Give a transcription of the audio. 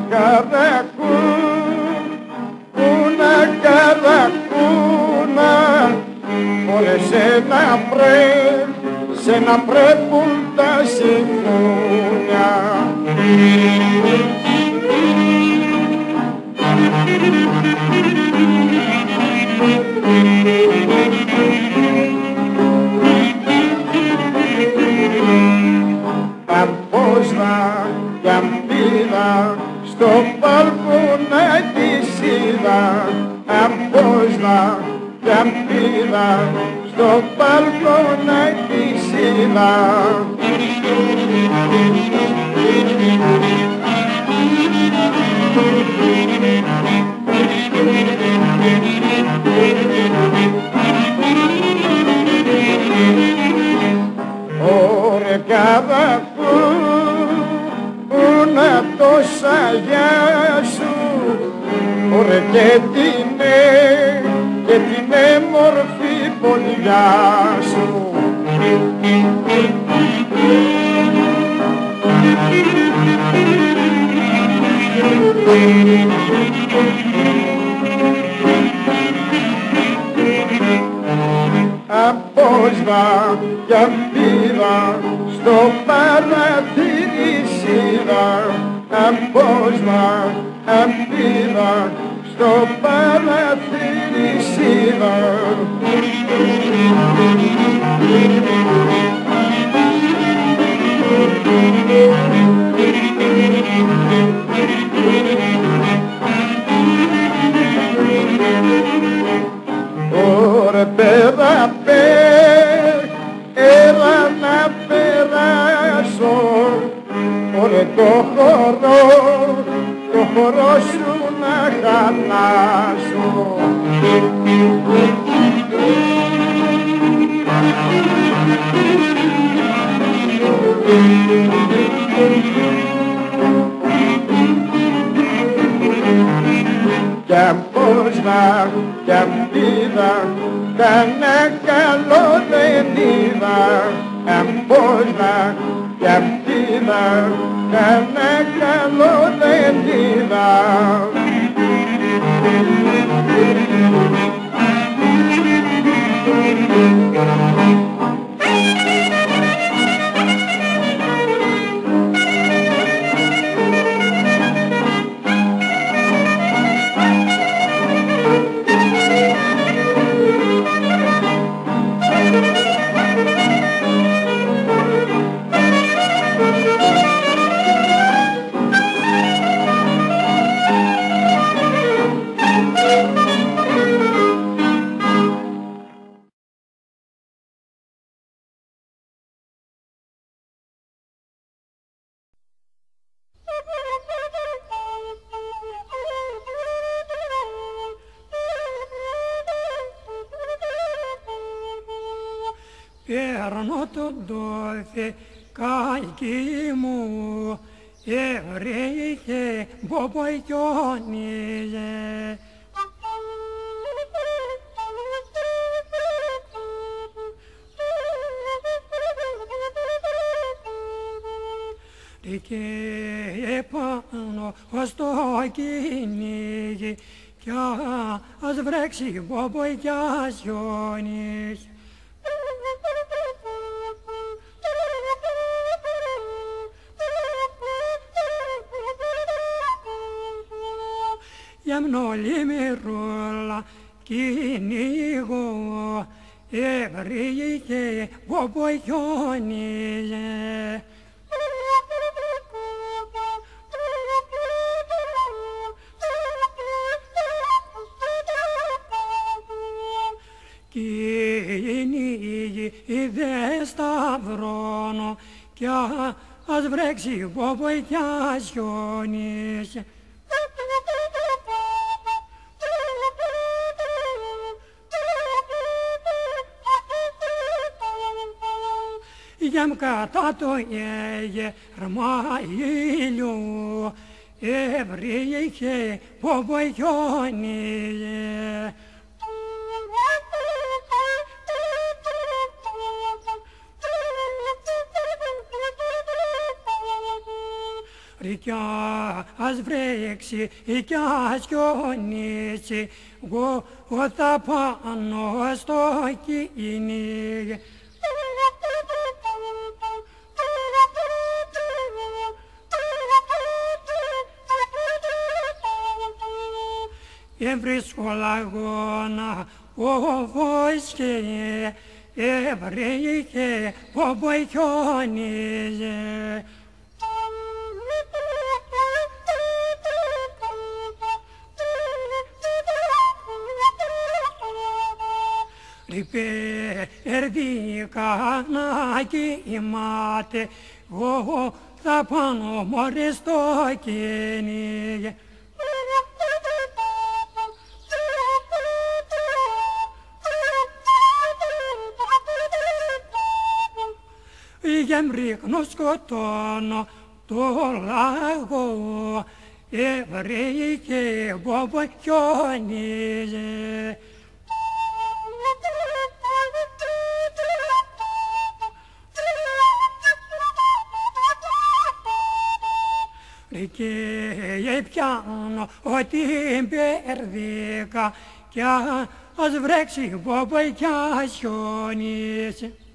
καρακούνα, μωρέ σε να πρέπουν τα σιμούνια. Αμπόσνα κι αμπίδα στο παλκόνα της είδα, αμπόσνα κι αμπίδα στο παλκόνα της είδα. Ωρε καρακούνα τόσα γεια σου, ωρε και την έμορφη πολιά σου. Απόσβα κι αμπίδα στο παραθύρι σίδα, απόσβα αμπίδα στο παραθύρι σίδα. Ωρε πέρα έλα να περάσω, ωρε το χορό σου να χαλάσω. Κι αμπόσνα κι αμπίδα κανένα καλό δεν είδα, αμπόσνα κι αμπίδα κανένα καλό δεν είδα. Παίρνω τον τόφι καϊκί μου, ευρύχε μποποκιόνιζε. Και επάνω στο κυνήγι κι ας βρέξει μποποκιάσιονις. Γιαμνόλη μυρούλα κυνηγώ, ευρύχε μποποκιόνιζε. Κυνήγι δε σταυρώνω κι ας βρέξει μποποκιάσιονις. Γιαμ κατά το γέρμα ήλιου, ευρύχε μποποκιόνιζε. κι ας βρέξει κι ας χιονίσει, εγώ θα πάνω στο κυνήγι. Βρίσκω λαγώνα όπως και έβρεχε όπου χιόνιζε. Περδίκα να κοιμάται, εγώ θα πάνω μωρέ στο κυνήγι. Ρίχνω σκοτώνω το λαγό, έβρεχε όπου χιόνιζε. Και πιάνω ότι μπερδίκα κι ας βρέξει όπου κι ας χιονίσει.